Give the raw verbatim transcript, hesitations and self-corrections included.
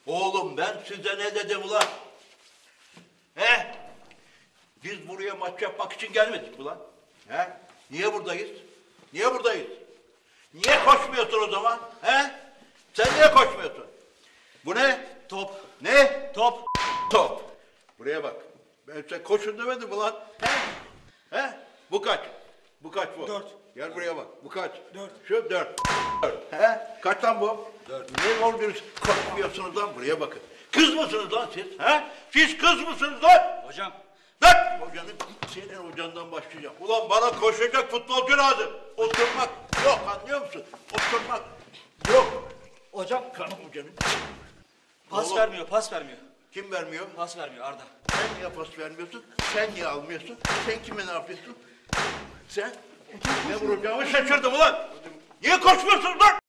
Oğlum ben size ne dedim ulan? He? Biz buraya maç yapmak için gelmedik ulan. He? Niye buradayız? Niye buradayız? Niye koşmuyorsun o zaman? He? Sen niye koşmuyorsun? Bu ne? Top. Ne? Top. Top. Buraya bak. Ben size koşun demedim ulan. He? He? Bu kaç? Bu kaç bu? Dört. Gel buraya bak. Bu kaç? Dört. Şu dört. Dört. He? Kaç lan bu? Dört. Ne oldunuz? Koşmuyorsunuz lan. Buraya bakın. Kız mısınız lan siz? He? Siz kız mısınız lan? Hocam. Lan! Hocanın, senin hocandan başlayacağım. Ulan bana koşacak futbolcu lazım. Oturmak yok, anlıyor musun? Oturmak yok. Hocam. Kanım hocanın. Pas Oğlum, vermiyor, pas vermiyor. kim vermiyor? Pas vermiyor Arda. Sen niye pas vermiyorsun? Sen niye almıyorsun? Sen kime ne yapıyorsun? Sen? Ne vuracağımı şaşırdım ulan. Niye koşmuyorsun lan?